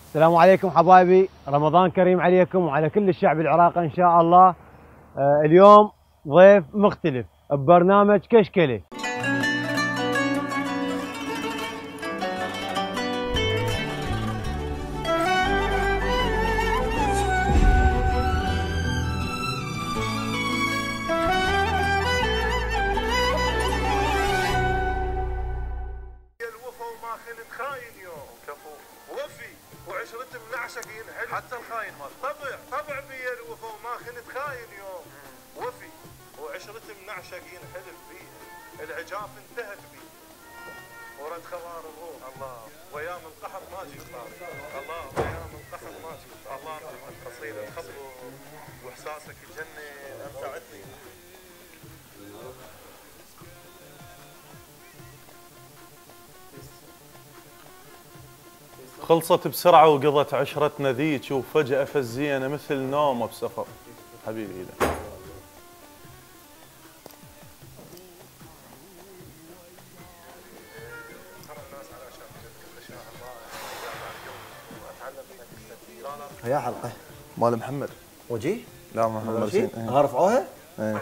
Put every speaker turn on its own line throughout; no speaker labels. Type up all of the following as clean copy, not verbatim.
السلام عليكم حبايبي، رمضان كريم عليكم وعلى كل الشعب العراقي ان شاء الله. اليوم ضيف مختلف ببرنامج كشكلي.
حتى الخاين مال طبع بيا الوفا وما خلت خاين يوم وفي وعشرة منعشق ينحلف بيه العجاف انتهت بيه ورد خوار الروح الله وايام القحط ما جي الله وايام القحط ما جي الله قصيدة الخط واحساسك الجنة امتعتني. خلصت بسرعة وقضت عشرتنا ذيك وفجأة فزينا مثل نومه بسفر حبيبي إله.
هي حلقة
مال محمد
وجي؟
لا محمد
مرسين رفعوها؟
ما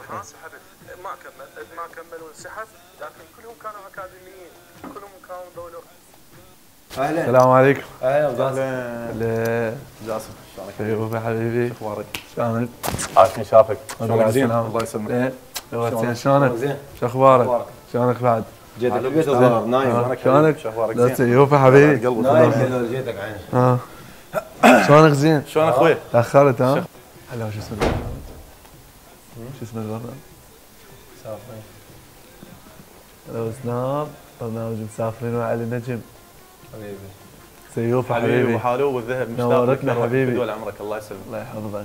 كملوا انسحب لكن كلهم كانوا اكاديميين كلهم كانوا دولار.
اهلا
السلام عليكم.
اهلا جاسم.
اهلا
جاسم شلونك؟
ايوه حبيبي.
اخبارك؟
شلونك؟
عاشني شافك.
شلونك زين؟
الله يسلمك.
زين شلونك؟
زين.
شو اخبارك؟ شلونك بعد؟
جيتك البيت الظاهر نايم.
شلونك؟
شو اخبارك؟ زين؟
يوفا حبيبي.
نايم قالوا جيتك عين.
شلونك زين؟
شلون اخوي؟
تاخرت ها؟ هلا شو اسم البرنامج؟ شو اسم البرنامج؟
مسافرين.
هلا سناب برنامج مسافرين وعلي نجم.
حبيبي.
سيوفا
حبيبي
حبيبي.
وحالو والذهب مشتاق
نورتنا
لك
حبيبي.
طول عمرك الله يسلمك.
الله يحفظك.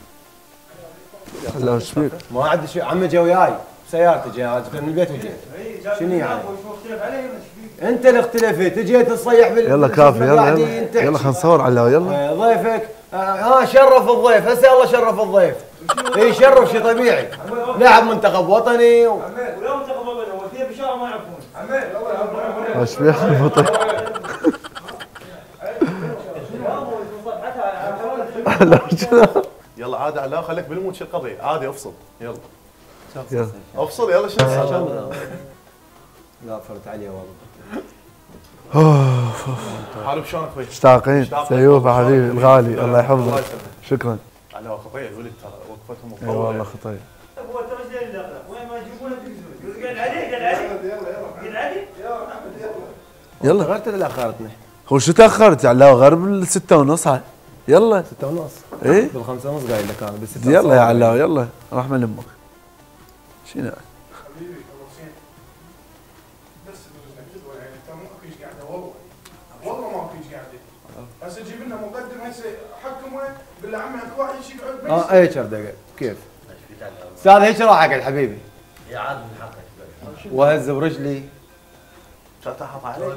هلا وش فيك؟
ما عندي شيء عمي جا وياي بسيارتي جاي من البيت وجيت. شنو يعني؟ انت اللي اختلفت جيت تصيح
يلا كافي يلا يلا خلينا نصور على يلا.
ضيفك شرف الضيف هسه يلا شرف الضيف. اي شرف شيء طبيعي. لاعب منتخب وطني
ولا منتخب وطني هو في بشاره ما يعرفون.
وش فيك البطل؟
يلا عادي لا خليك بالمود شو القضيه عادي افصل يلا
يلا
افصل يلا شو
لا فرت عليه والله.
حالك شلون اخوي؟
مشتاقين سيوفا حبيبي الغالي الله يحفظك. شكرا.
على خطيه الولد ترى وقفتهم
اي والله خطير.
هو ترى زين الاغلب وين ما يجيبونه تقزمه قال علي قال علي قال علي
يلا
غيرت اللي اخرتنا.
هو شو تاخرت يعني لو غرب 6:30 هاي يلا
6:30
ايه
بال5:30 قايل لك انا بال6
يلا يا علاو يلا راح من امك شنو
حبيبي خلصين بس يعني انت مو اكيد قاعده والله ما اكيد قاعده هسه جيب لنا مقدم هسه حكمه قول له عمي اكو واحد يقعد بس
اي 10 دقائق كيف؟ استاذ هيك راح اقعد حبيبي.
يا عاد من حقك
وهز برجلي.
تحط عليك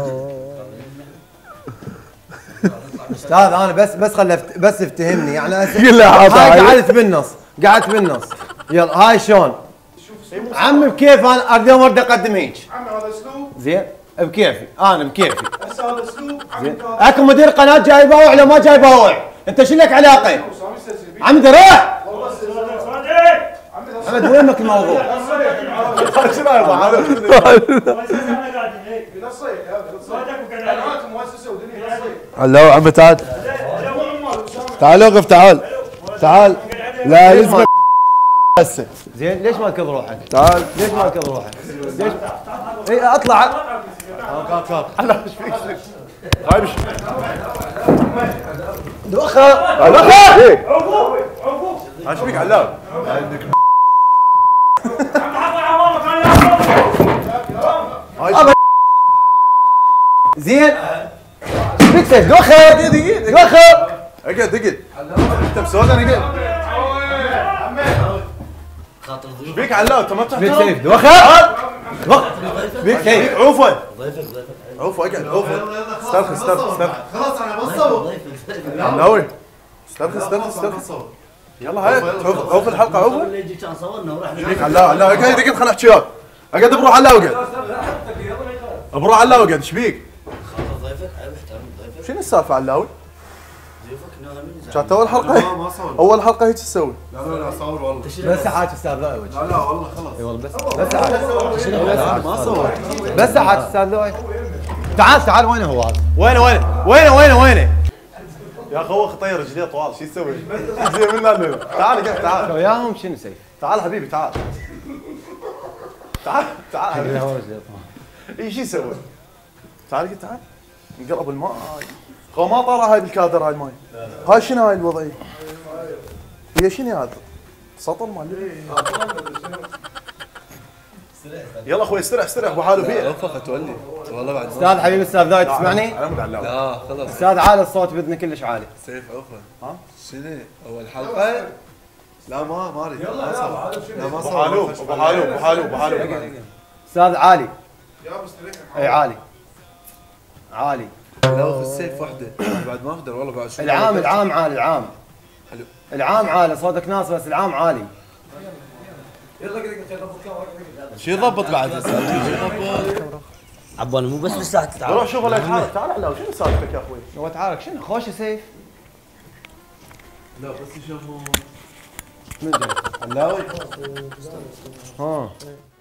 استاذ انا بس بس افتهمني يعني
هاي
قعدت بالنص يلا هاي شلون؟ عمي بكيف انا اريد اقدم هيك.
عمي هذا اسلوب
زين بكيفي انا بكيفي.
هسه هذا اسلوب عمي
اكو مدير قناه جاي يباوع ولا ما جاي يباوع؟ انت شو لك علاقه؟ عمي روح عمد وينك الموضوع؟
شنو هذا
هلا عمي تعال تعال وقف تعال لا يلزمك هسه.
زين ليش ما تكض روحك؟
تعال
ليش ما تكض روحك؟ ليش؟ اي اطلع
هلا ايش فيك؟ طيب
دوخه
ايش فيك علاوي؟
زين فيك سيف دوخه دوخه
اقعد انت مسود انا اقعد ايش فيك علاوي انت ما
فيك
بتحترم؟
سيف دوخه فيك سيف
عوفه عوفه اقعد عوفه استرخي
خلاص انا بصور
علاوي استرخي يلا هاي عوف الحلقه عوفه
اللي يجي كان صورنا ورحنا
ايش فيك علاوي اقعد خليني احكي وياك اقعد بروح علاوي اقعد بروح علاوي اقعد ايش فيك؟
ضيفك احترم ضيفك
شنو السالفه علاوي؟
كانت اول حلقه
ما صور.
اول حلقه هيك تسوي.
لا لا صور والله.
بس عاد استاذ لؤي وجه.
لا والله خلاص.
اي والله بس عاد
ما صور.
بس عاد استاذ لؤي. تعال وين هو هذا؟ وينه؟
يا اخي هو خطير رجليه طوال شو يسوي؟ زين منا له تعال قاعد تعال
وياهم شنو سيف؟
تعال حبيبي تعال تعال اي شو يسوي؟ تعال تعال نقرب الماء هو ما طالع هاي بالكادر هاي الماي هاي شنو هاي الوضعيه؟ هي شنو هذا؟ سطل مال يلا اخوي استرح ابو حاله بيع
وفق تولي والله بعد
استاذ حبيبي استاذ لؤي تسمعني؟
على مود على
لا خلص
استاذ عالي الصوت باذنك كلش عالي.
سيف عفوا ها شنو اول حلقه؟ لا ما اريد ما صور. لا ما صور.
ابو حالو
استاذ عالي.
يا بستريح.
اي عالي.
لا اخذ السيف وحده بعد ما اقدر والله بعد شوي.
العام عالي العام.
حلو.
العام عالي صوتك ناس بس العام عالي.
شو يضبط بعد
عبالي مو بس بالساعة تتعب.
روح شوف ولا تعال على شنو سالفتك يا اخوي؟
هو تعارك شنو خوش سيف؟
لا بس يشوفون
من جاي؟
علاوي.
ها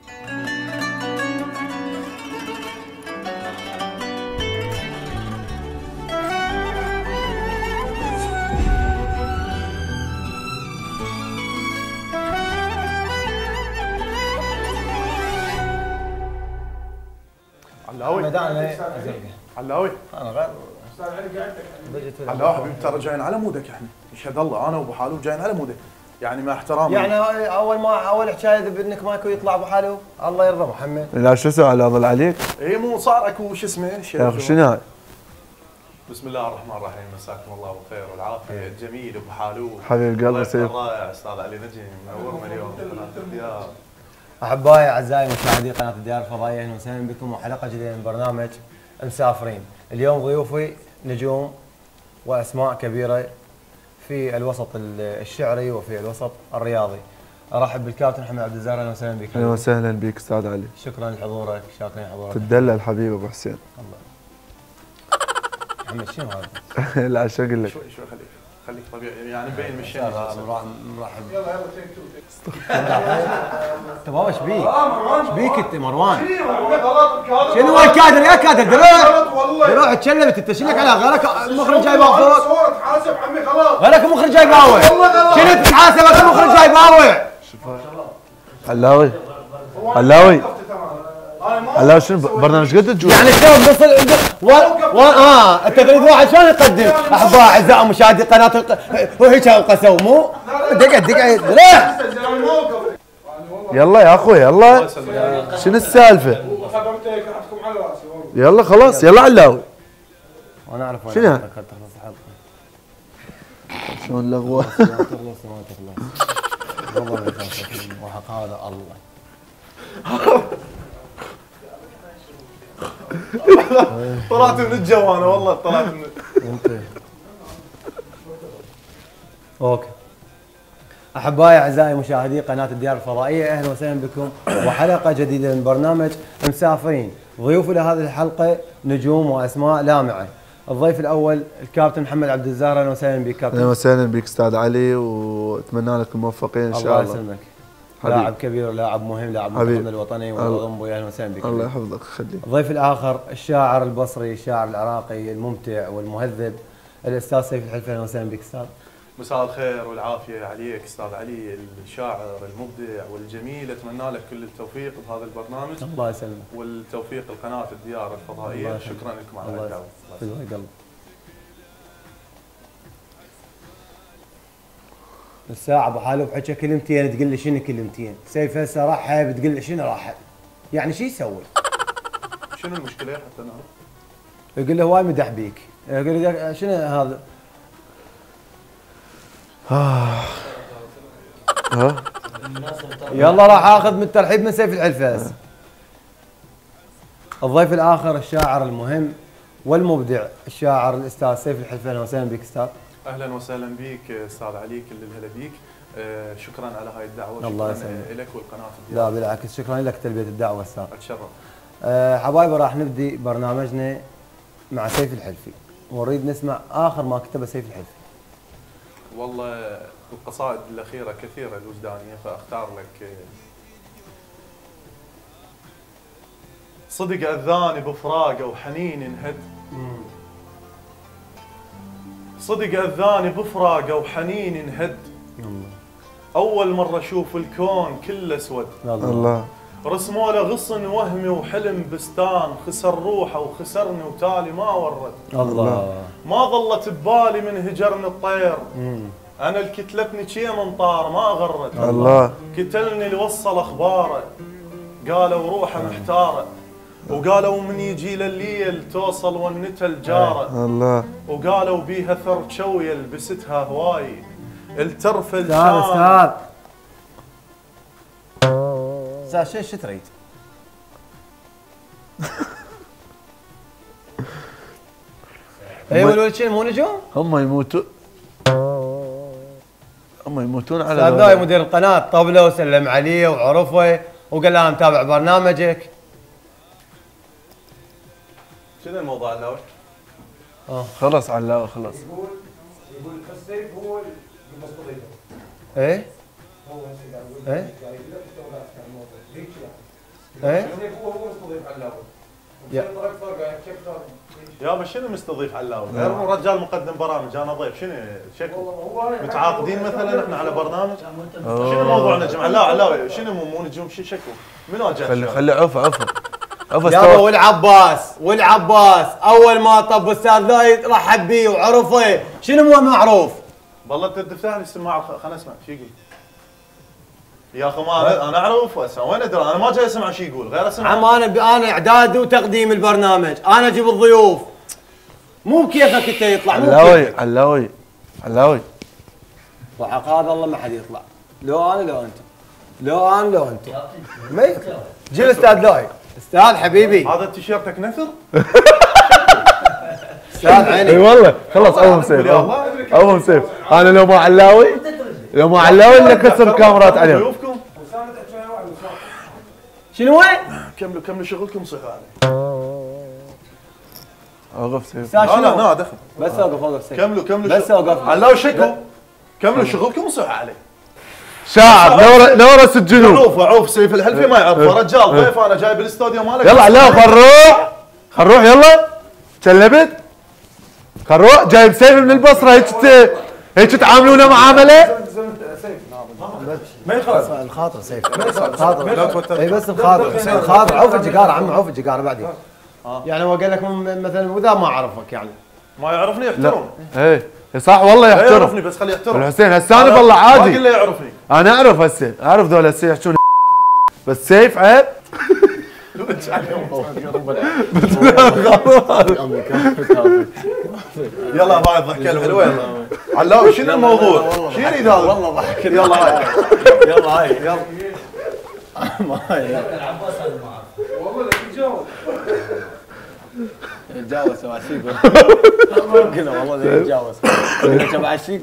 علاوي علاوي
انا غير
علاوي حبيبي ترى جايين على مودك احنا يشهد الله انا وابو حالو جايين على مودك يعني مع احترامي
يعني اول حكايه بانك ماكو يطلع ابو حالو الله يرضى محمد.
لا شو اسوي على اظل عليك؟
اي مو صار اكو شو اسمه
يا اخي شنو هاي؟
بسم الله الرحمن الرحيم مساكم الله بالخير والعافيه الجميل ابو حالو
حبيب قلبي سيف.
الرائع استاذ علي نجم منورنا اليوم قناه الديار.
احبائي اعزائي مشاهدي قناه الديار الفضائيه اهلا وسهلا بكم وحلقه جديده من برنامج مسافرين. اليوم ضيوفي نجوم واسماء كبيره في الوسط الشعري وفي الوسط الرياضي. ارحب بالكابتن محمد عبد الزهر اهلا وسهلا بك.
اهلا وسهلا بك استاذ علي.
شكرا لحضورك شاكرين حضورك.
تدلل حبيبي ابو حسين.
الله محمد شنو هذا؟
لا شو اقول لك؟
شوي خليك طبيعي يعني مبين من الشيء
مرحب.
يلا تيك تو.
انت بابا ايش بيك؟ ايش بيك انت مروان؟
غلط
شنو هو الكادر يا كادر دروع
غلط والله.
دروع تشلبت انت شنك على غيرك مخرج جاي باوع
صورة تحاسب عمي خلاص.
غيرك مخرج جاي باوع شنو تتحاسب غيرك مخرج جاي باوع.
علاوي علاوي شنو برنامج قد تجوز؟
يعني شلون انت تريد واحد شلون يقدم احباء اعزائي مشاهدي قناه وهيك وقسوا مو دقعد دروع.
يلا يا اخوي يلا شنو السالفه؟
خدمت كرهتكم على راسي والله.
يلا خلاص يلا علاوي.
وانا اعرف وين
شنو؟
تخلص الحلقه
شلون لغوه؟
ما تخلص وحق هذا الله.
طلعت من الجوانه والله طلعت من
اوكي. احبائي اعزائي مشاهدي قناه الديار الفضائيه اهلا وسهلا بكم وحلقه جديده من برنامج مسافرين. ضيوف لهذه الحلقه نجوم واسماء لامعه. الضيف الاول الكابتن محمد عبد الزهر اهلا وسهلا بك كابتن.
اهلا وسهلا بك استاذ علي واتمنى لك الموفقين ان شاء الله.
الله يسلمك. لاعب كبير لاعب مهم لاعب منتخبنا الوطني والغنبوي اهلا وسهلا بك.
الله يحفظك خليك.
الضيف الاخر الشاعر البصري الشاعر العراقي الممتع والمهذب الاستاذ سيف الحلفي اهلا وسهلا بك استاذ.
مساء الخير والعافيه عليك استاذ علي الشاعر المبدع والجميل اتمنى لك كل التوفيق بهذا البرنامج.
الله يسلمك.
والتوفيق لقناه الديار الفضائيه شكرا لكم على الدعوه.
الله يقلب. الساعة ابو حالو بحكي كلمتين تقول لي شنو كلمتين؟ سيف هسه رحب تقول لي شنو رحب؟ يعني شو يسوي؟
شنو المشكله حتى نعرف؟
يقول له هواي مدح بيك، يقول لي شنو هذا؟ يلا راح اخذ من الترحيب من سيف الحلفاس. الضيف الاخر الشاعر المهم والمبدع الشاعر الاستاذ سيف الحلفي اهلا وسهلا بك استاذ.
اهلا وسهلا بك استاذ علي كل الهلا بيك. شكرا على هاي الدعوه.
الله
شكرا
يسلمك
لك والقناه الديار.
لا بالعكس شكرا لك تلبيه الدعوه استاذ.
اتشرف.
حبايبي راح نبدي برنامجنا مع سيف الحلفي ونريد نسمع اخر ما كتبه سيف الحلفي.
والله القصائد الاخيره كثيره الوجدانيه، فاختار لك صدق اذاني بفراقه وحنين انهد. صدق اذاني بفراقه وحنين انهد. اول مره اشوف الكون كله اسود.
الله.
رسموا له غصن وهمي وحلم بستان، خسر روحه وخسرني وتالي ما ورد.
الله.
ما ظلت ببالي من هجرني الطير. انا الكتلتني شي منطار ما غرد.
الله.
كتلني اللي وصل اخباره، قالوا روحه محتاره، وقالوا من يجي لليل توصل ونتها الجاره.
الله.
وقالوا بيها ثر شويه لبستها هواي، الترف
استاذ
الشام.
استاذ شو تريد؟ ايوه الولدين مو نجوم؟
هم يموتون على
استاذ ذاي مدير القناه طبله وسلم عليه وعرفه وقال له انا متابع برنامجك.
شنو الموضوع الاول؟
خلاص علاوي خلاص.
يقول السيف هو المستضيف.
ايه؟ ايه؟ ايه؟
السيف هو مستضيف علاوي.
يا.
يابا شنو مستضيف علاوي؟ غير رجال مقدم برامج، انا ضيف، شنو شكو؟ متعاقدين مثلا احنا على برنامج؟ شنو موضوعنا يا جماعه؟ علاوي شنو مو نجوم شكو؟ منو جاء؟
خلي عفا
يابا والعباس اول ما طب استاذ ذاي رحب بيه وعرفه، شنو مو معروف؟
والله انت تفتح لي السماعه خلينا نسمع شو يقول. يا اخي ما انا اعرف وين ادري، انا ما جاي اسمع شو يقول، غير اسمع.
عم انا اعداد وتقديم البرنامج، انا اجيب الضيوف. مو بكيفك انت يطلع، مو بكيفك.
علاوي
وحق هذا الله ما حد يطلع، لو انا لو انت ما يطلع. جيب الاستاذ ذاي، استاذ حبيبي
هذا التيشيرتك نثر؟
استاذ عيني.
اي والله خلص اوهم سيف انا لو ما علاوي اللي كسر كاميرات عليهم.
ضيوفكم
شنو وين؟
كملوا شغلكم صحوا علي.
اوقف سيف.
لا دخل
بس اوقف سيف.
كملوا
بس اوقف.
علاوي شكو. كملوا شغلكم وصحوا علي.
شاعر نورس الجنوب.
عوف سيف الحلفي ما يعرفه، رجال ضيف انا جاي بالاستوديو مالك.
يلا علاوي خلروح يلا شلبت خروح جايب سيف من البصره هيك تعاملونه معامله.
ما يخلص الخاطر سيف. الخاطر اي بس الخاطر عوف الجقاره عم عوف الجقاره بعدين. يعني هو قال لك مثلا واذا ما اعرفك يعني
ما يعرفني يحترم.
ايه صح والله يحترم.
يعرفني بس خليه يحترم.
الحسين هسه والله عادي.
ما قل له يعرفني.
انا اعرف هسه اعرف ذول هسه يحكون بس سيف عيب.
يلا بعد الضحكه الحلوه يلا. علاوي شنو الموضوع؟ شنو يريد هذا؟
والله ضحك.
يلا هاي
يلا
والله لا يتجاوز.
يتجاوز واشيك. قلنا والله يتجاوز. تبع الشيك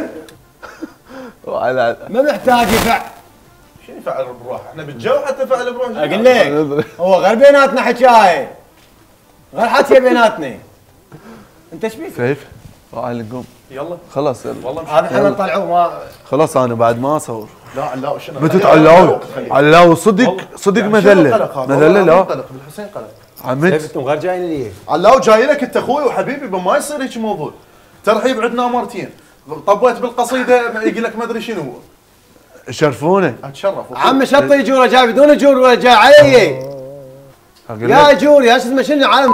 ما محتاج يفع.
شنو يفعل بروحه؟ احنا بالجو حتى فعل بروحه.
اقول لك هو غير بيناتنا حكايه، غير حكي بيناتنا. انت ايش بيك؟
سيف تعال نقوم
يلا
خلاص
هذا احنا نطلعوه ما
خلاص انا بعد ما اصور.
لا علاوي شنو؟
متى علاوي صدق مذله لا
بالحسين قلق.
عمد
انتم غير جايين لي.
علاوي جاي لك انت اخوي وحبيبي ما يصير هيك موضوع. ترحيب عندنا مرتين، طبيت بالقصيده يقول لك ما ادري شنو هو.
شرفونا
اتشرف
عم شط يجوره جاي بدون اجور ولا جاي علي. يا اجور يا شو اسمه شنو عالم.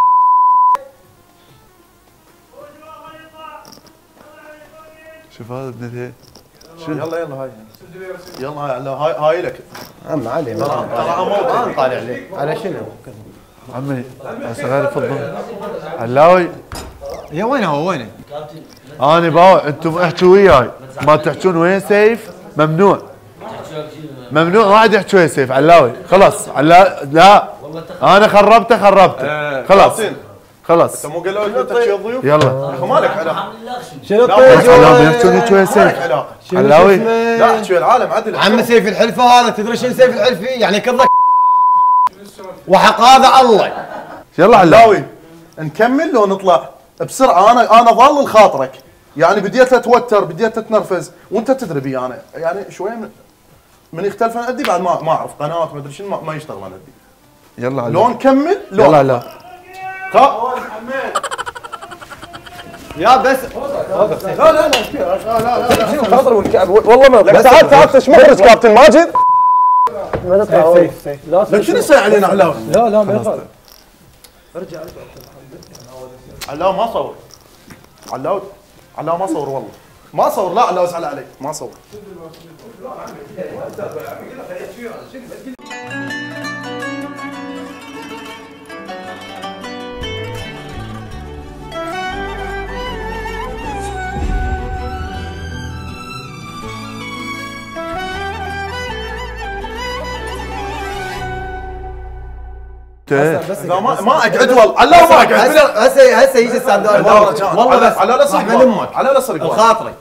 شوف هذا ابنتين
يلا هاي يلا هاي لك.
عم علي
ترى
ما طالع لي على شنو؟
عمي هسه غير يفضل علاوي.
يا وينه هو وينه؟
انا باوع انتم احكوا وياي ما تحكون وين سيف ممنوع. ما عاد يحكوا وين سيف علاوي خلاص لا انا خربته خلاص
انت مو قالوا لك تحكي الضيوف؟
يلا
اخي مالك علاقه.
شنو
علاوي يحكون هيك وين سيف علاوي.
لا احكي العالم عدل.
عم سيف الحلفه هذا تدري شنو سيف الحلفي؟ يعني كضك وحق هذا الله.
يلا
علاوي نكمل لو نطلع بسرعه. انا ظل خاطرك
يعني بديت اتوتر، بديت اتنرفز، وانت تدري بي انا يعني شويه من يختلف عن ادي بعد ما اعرف قنوات ما ادري شنو ما يشتغل عن ادي.
يلا
لو نكمل لو
يلا لا
يا بس
لا لا لا
والله ما
لك تعال ايش مخرج كابتن ماجد؟
سيف
لك شنو يصير علينا علاوي؟
لا ما يخالف.
علاوي ما صور. علاوي ما صور والله. ما صور لا علاوي اسال عليك ما صور. لا ما اقعد والله علاوي ما اقعد
هسه يجي الساندويتش والله بس
على لا صرق
من امك
على لا صرق
الخاطري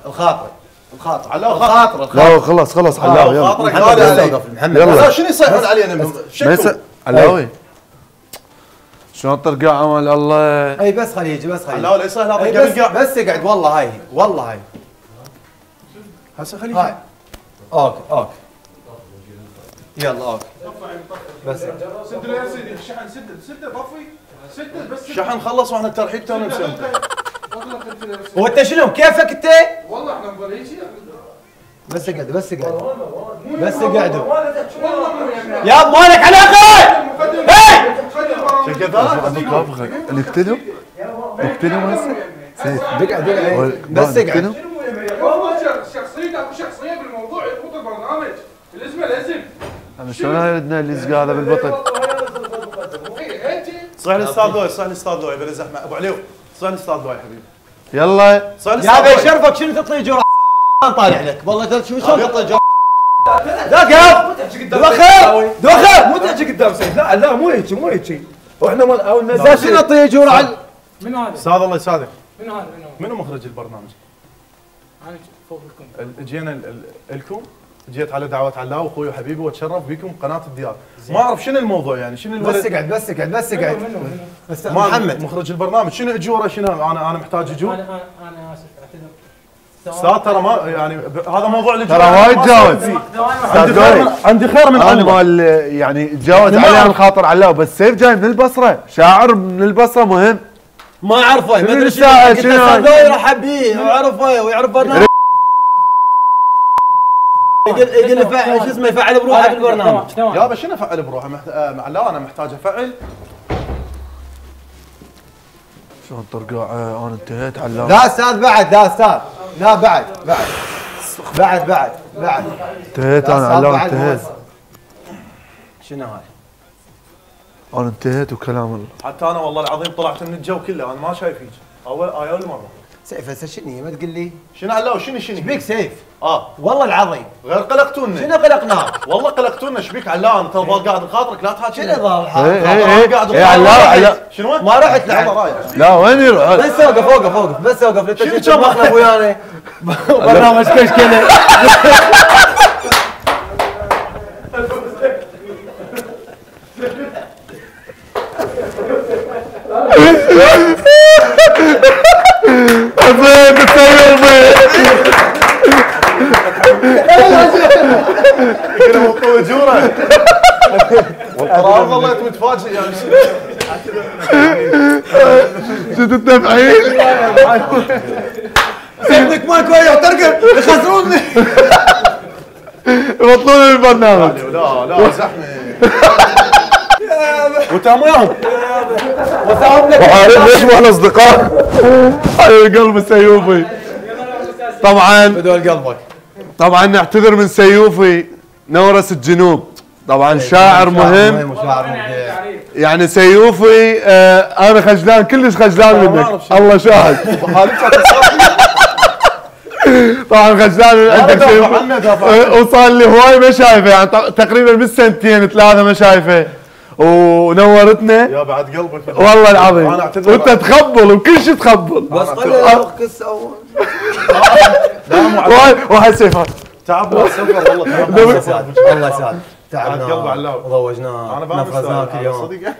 لا خلاص علاوي يلا
خاطرك غالي
محمد
يلا شنو يصيحون علينا شكو
علاوي شلون ترقع عمل الله.
اي بس خليه يجي بس خليه
علاوي لا يصيح لا
أي
طق رقع
بس اقعد والله هاي
هسه خليه
هاي اوكي يلا اوكي بس
سد له يا سيدي الشحن سده طفي سده بس
شحن خلص واحنا الترحيب تونا مسوي.
وانت شنو كيفك انت؟
والله احنا نظل هيك
بس اقعدوا
والله
يا مالك علاقه
نقتلهم هسه سيف
بس اقعد
والله شخصيته اكو شخصيه بالموضوع يضبط البرنامج الاسم الاسم
انا شلون ردنا اللي قاعده بالبطن.
صح الاستاذ لوي صح الاستاذ لوي بلا زحمه ابو عليو صح الاستاذ لوي حبيبي
يلا
صح
يا
الاستاذ
ابي
لوي
شرفك شنو تطلع جرعه طالع لك والله شو شلون تطلع جرعه دوخر
مو تحكي قدام سيف. لا مو هيك واحنا او
شنو
النزال
تطلع جرعه
من هذا؟
استاذ الله يسعدك
من هذا؟
منو مخرج البرنامج؟
انا فوق الكم.
جينا لكم جيت على دعوه علاء واخوي وحبيبي واتشرف بكم قناه الديار. ما اعرف شنو الموضوع يعني شنو الولد
بس اقعد
ما
محمد
مخرج البرنامج شنو اجوره شنو انا محتاج اجور
انا اسف اعتذر.
استاذ ترى ما يعني هذا موضوع الاجوره
ترى وايد جاوز.
عندي خير من
انا
عمر
مال يعني تجاوز علي عن خاطر علاء بس سيف جاي من البصره شاعر من البصره مهم.
ما اعرفه ما ادري
الساعة؟
شنو
شنو؟
هذول رحب بيه ويعرف برنامج يقول شو اسمه يفعل بروحه بالبرنامج.
يابا شنو افعل بروحه لا انا محتاج افعل
شلون ترقع انا انتهيت علاء.
لا استاذ بعد لا استاذ لا بعد
انتهيت انا علاء انتهيت.
شنو هاي؟
انا انتهيت وكلام الله.
حتى انا والله العظيم طلعت من الجو كله انا ما شايف هيك اول مره.
سيف هسه شنو ما تقول لي؟
شنو علاوي شنو
ايش بيك سيف؟
اه
والله العظيم
غير قلقتونا
شنو قلقناه؟
والله قلقتونا ايش بيك علاء انت قاعد بخاطرك لا تحاكي
شنو ظهر
قاعد
علاء
شنو
ما رحت لعب
لا وين يروح؟
بس اوقف بس اوقف
شنو
انت
كم
مخنا ويانا برنامج كشكله
كنا موضوع جوره والله والله انت متفاجئ يعني
شفت التفعيل؟
سيبك ماكو ترقب يخسروني
يبطلون البرنامج.
لا زحمه وتام وياهم
وعارف ليش مو احنا اصدقاء؟ حبيب قلب سيوفي. طبعا
بدول قلبك
طبعا نعتذر من سيوفي نورس الجنوب. طبعا شاعر مهم يعني سيوفي. انا خجلان كلش خجلان منك الله شاهد. طبعا خجلان من عندك سيوفي وصار لي هواي ما شايفه يعني تقريبا بالسنتين 3 ما شايفه ونورتنا
يا بعد قلبك
والله العظيم.
انا اعتذر
وانت تخبل وكل شيء تخبل
بس خلي ارقص اول
واحد سيفات
تعب سفر والله
الله يسعد الله يسعد تعبنا
قلب علاوي
وضوجناك
انا بعرف
نفذناك اليوم
صدق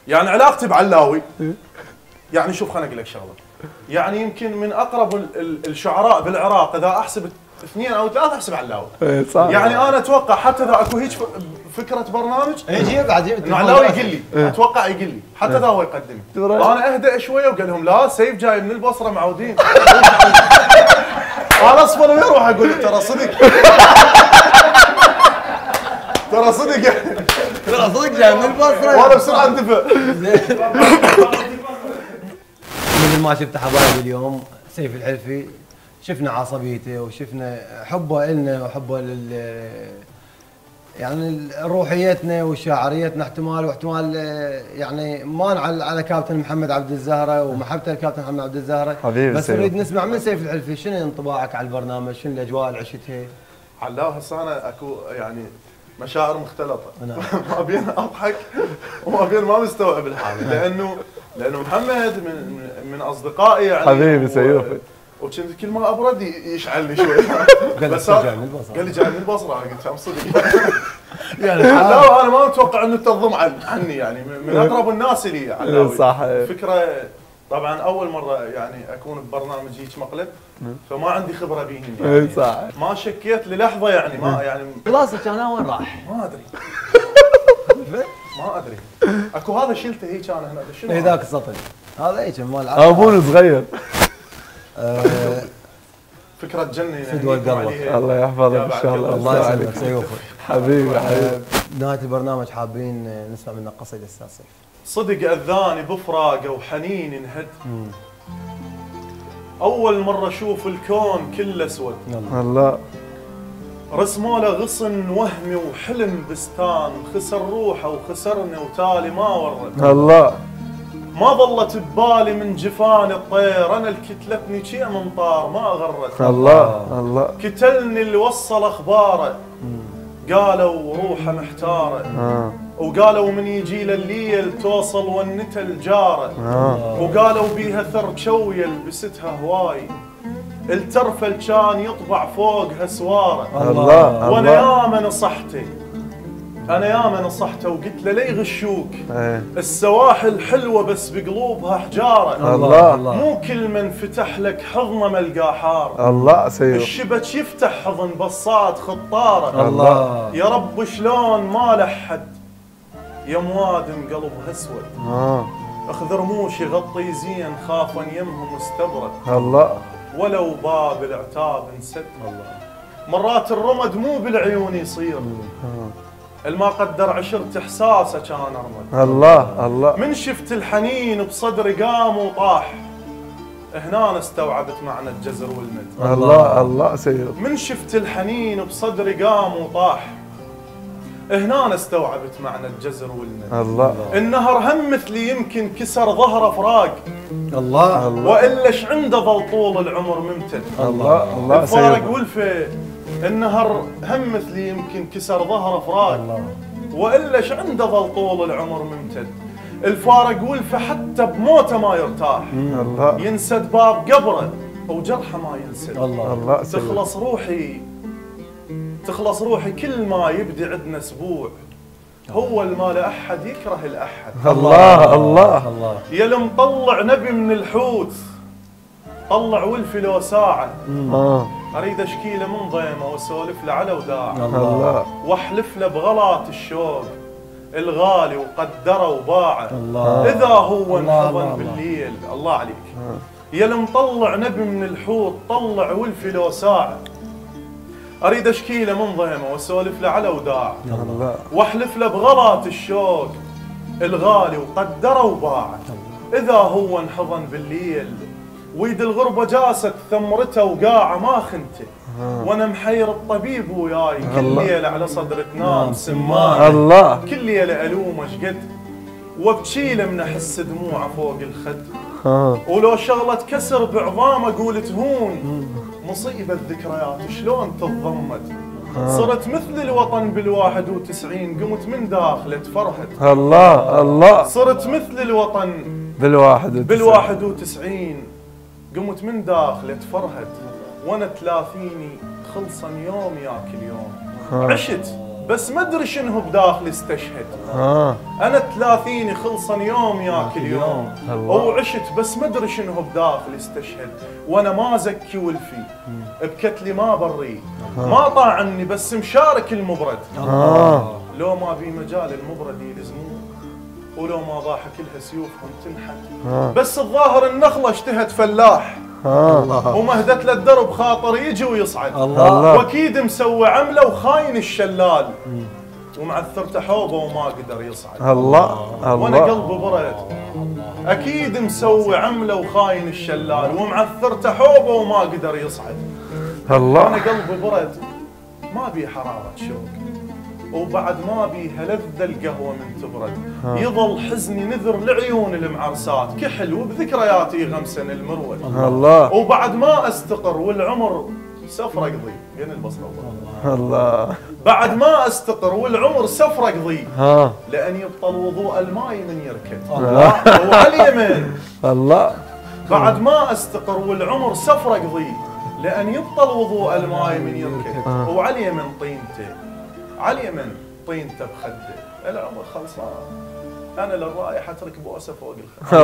يعني علاقتي بعلاوي، يعني شوف خليني اقول لك شغله، يعني يمكن من اقرب الشعراء بالعراق اذا احسب 2 أو 3 احسب علاوي.
صح.
يعني انا اتوقع حتى اذا اكو هيك فكره برنامج
يجي بعد
انه علاوي يقول لي، اتوقع يقول لي حتى اذا هو يقدم. انا اهدأ شويه وقال لهم لا سيف جاي من البصره معودين. انا اصفر ويروح اقول له ترى صدق. ترى صدق
جاي من البصره.
وانا بسرعه انتبه.
مثل ما شفت حبايبي اليوم سيف الحلفي، شفنا عصبيته وشفنا حبه إلنا وحبه يعني روحيتنا وشاعريتنا احتمال واحتمال يعني ما نعل على كابتن محمد عبد الزهره ومحبته لكابتن محمد عبد الزهره.
حبيبي
بس
سيف.
نريد نسمع من سيف الحلفي شنو انطباعك على البرنامج؟ شنو الاجواء اللي عشتها؟
علاوي هسه انا اكو يعني مشاعر مختلطه.
نعم.
ما بين اضحك وما بين ما مستوعب الحاله، لانه محمد من اصدقائي يعني.
حبيبي سيوفي.
وكنت كل ما ابرد يشعل لي شوي. بس
جاي من البصره.
قال لي جاي من البصره، انا قلت هم صدق.
يعني
لا انا ما متوقع انه تنضم عني، يعني من اقرب الناس لي علاوي.
صح.
فكره طبعا اول مره يعني اكون ببرنامج هيك مقلب، فما عندي خبره بيهم يعني.
صح.
ما شكيت للحظه يعني ما يعني
خلاصك انا وين راح؟
ما ادري. ما ادري. اكو هذا شلته هيك انا هنا شنو؟
ذاك السطل هذا هيك مال
ابون صغير.
فكره تجنن
فدوى القلب.
الله يحفظك ان شاء الله.
الله يسلمك سيوفي.
حبيبي حبيبي.
بنهايه البرنامج حابين نسمع منك قصيده استاذ سيف.
صدق اذاني بفراقه وحنين انهد. اول مره اشوف الكون كله اسود.
الله.
رسموا له غصن وهمي وحلم بستان، خسر روحه وخسرني وتالي ما ورد.
الله.
ما ظلت ببالي من جفان الطير، انا الكتلتني شي من طار ما غرت.
الله الله.
كتلني اللي وصل اخباره، قالوا روحه محتاره. وقالوا من يجي له الليل توصل ونته الجاره. وقالوا بيها ثر شويه لبستها هواي، الترفل كان يطبع فوقها سواره.
الله.
وانا ياما نصحته، انا ياما نصحته وقلت له لا يغشوك، السواحل حلوه بس بقلوبها حجاره.
الله.
مو كل من فتح لك حضنه ملقاه حاره.
الله سيف.
الشبك يفتح حضن بصات خطاره.
الله.
يا رب شلون ما لحد يا موادم قلبها اسود. اخذ رموش يغطي زين خافا يمهم مستبرد.
الله.
ولو باب العتاب انسد. مرات الرمد مو بالعيون يصير، الما قدر عشرت احساسه كان ارمد.
الله الله.
من شفت الحنين بصدري قام وطاح، هنا أنا استوعبت معنى الجزر والمد.
الله الله سيد.
من شفت الحنين بصدري قام وطاح، هنا أنا استوعبت معنى الجزر والمد.
الله.
النهر هم مثلي يمكن كسر ظهره فراق.
الله.
والا ايش عنده ظل طول العمر ممتد.
الله الله سيد.
الفارق ولفه النهر هم مثلي يمكن كسر ظهره فراق. والا ايش عنده ظل طول العمر ممتد. الفارق ولفه حتى بموته ما يرتاح.
الله.
ينسد باب قبره وجرحه ما ينسد.
الله.
الله سيد.
تخلص روحي كل ما يبدي عندنا اسبوع، هو الما لا احد يكره الاحد.
الله الله
الله.
يا المطلع نبي من الحوت، طلع ولفي لو ساعه. اريد اشكي له من ضيمه واسولف له على وداع.
الله.
واحلف له بغلات الشوق الغالي وقدره وباعه.
الله.
اذا هو
الله
انحضن
الله.
بالليل. الله عليك. يا المطلع نبي من الحوت، طلع ولفي لو ساعه. اريد اشكي له من ضيمه واسولف له على وداع.
الله.
واحلف له بغلات الشوق الغالي وقدره وباعه. اذا هو انحضن بالليل ويد الغربه جاست ثمرته وقاعه ما خنته. وانا محير الطبيب وياي كل ليله على صدر تنام سمانه.
الله.
كل ليله الومه شقد وابكي له من احس دموعه فوق الخد. ولو شغله كسر بعظام اقول تهون، مصيبه الذكريات شلون تتضمد. صرت مثل الوطن بال91 قمت من داخله فرحت.
الله الله.
صرت مثل الوطن بال91 قمت من داخله فرحت. وانا 30 خلصن يوم ياك اليوم. عشت بس ما ادري شنو بداخلي استشهد. انا 30 خلصن يوم ياكل يوم، وعشت بس ما ادري شنو بداخلي استشهد، وانا ما زكي ولفي بكتلي ما بري، ما طاعني بس مشارك المبرد. لو ما بي مجال المبرد يلزمون، ولو ما ضاحك كلها سيوفهم تنحت، بس الظاهر النخله اشتهت فلاح ومهدت له الدرب خاطر يجي ويصعد. واكيد مسوي عمله وخاين الشلال، ومعثرته حوبه وما قدر يصعد. وانا قلبي برد، اكيد مسوي عمله وخاين الشلال ومعثرته حوبه وما قدر يصعد. وانا قلبي برد، ما بي حراره شوق، وبعد ما بيها لذة القهوة من تبرد. يظل حزني نذر لعيون المعرسات، كحل وبذكرياتي غمسن المرود. وبعد ما استقر والعمر سفر اقضي بين البصرة والله. بعد ما استقر والعمر سفر اقضي، لأن يبطل وضوء الماي من يركض. وعلى اليمين بعد ما استقر والعمر سفر اقضي، لأن يبطل وضوء الماي من يركض. وعلى اليمين طينته، على اليمن طينته بخده، العمر خلصان. انا للرايح اترك بوسه فوق الخد.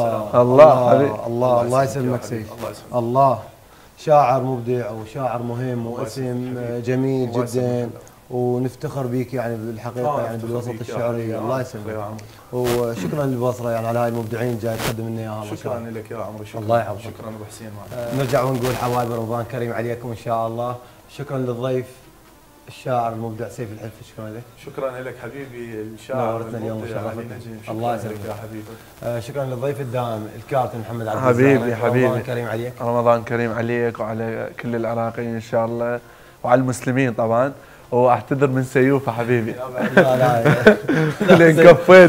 الله يسلمك سيف. الله شاعر مبدع وشاعر مهم واسم جميل جدا، ونفتخر بيك يعني بالحقيقه يعني بالوسط الشعري. الله يسلمك، وشكرا للبصره يعني على هاي المبدعين جاي تقدم لنا اياها.
شكرا لك يا عمري، شكرا.
الله يحفظك.
شكرا ابو حسين.
نرجع ونقول حبايب رمضان كريم عليكم ان شاء الله. شكرا للضيف الشاعر المبدع سيف الحلفي، شكرا لك.
شكرا لك حبيبي الشاعر
اليوم
المبدع.
الله يسعدك
يا حبيبي.
شكرا للضيف الدائم الكابتن محمد عبد الرزاق.
حبيبي
رمضان كريم عليك.
رمضان كريم عليك وعلى كل العراقيين ان شاء الله، وعلى المسلمين طبعا. واعتذر من سيوفه حبيبي.
لا
لين كفيت.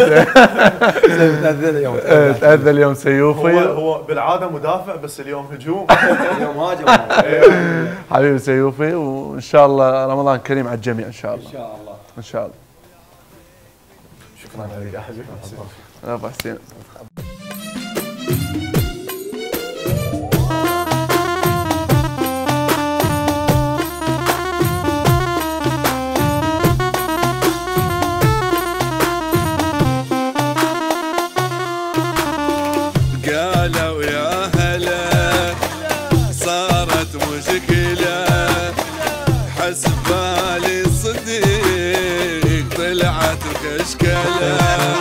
تأذى
اليوم سيوفي.
هو بالعاده مدافع بس اليوم هجوم.
اليوم هاجم.
حبيبي سيوفي، وان شاء الله رمضان كريم على الجميع ان شاء الله. ان شاء الله.
شكرا لك يا حبيبي.
ابو حسين.
قالوا يا هلا صارت مشكلة، حسبالي صديق طلعت كشكلة.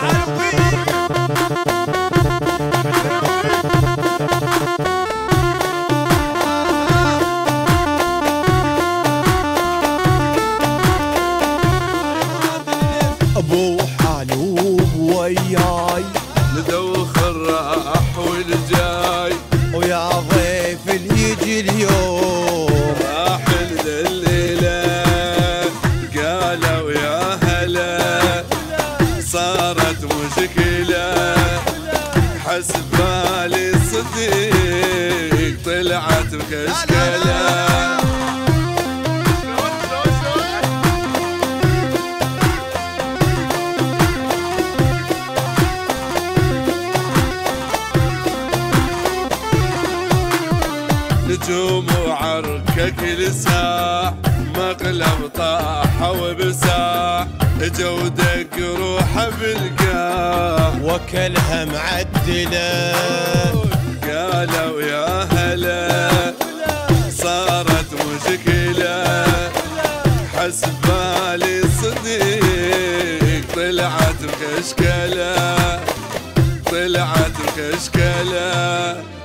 ابو حلوب وياي
ندوخ الراح والجاي،
ويا ضيف اللي يجي اليوم
راح الليلة. قالوا يا هلا صارت مشكلة، حسبالي صديق طلعت بكشكلة. نجوم وعركة كل ساعة، مقلب طاح وبساع، جو دق روحه بالقاع
وكلها معدلة.
قالوا يا هلا صارت مشكلة، حسبالي صديق طلعت بكشكلة، طلعت بكشكلة.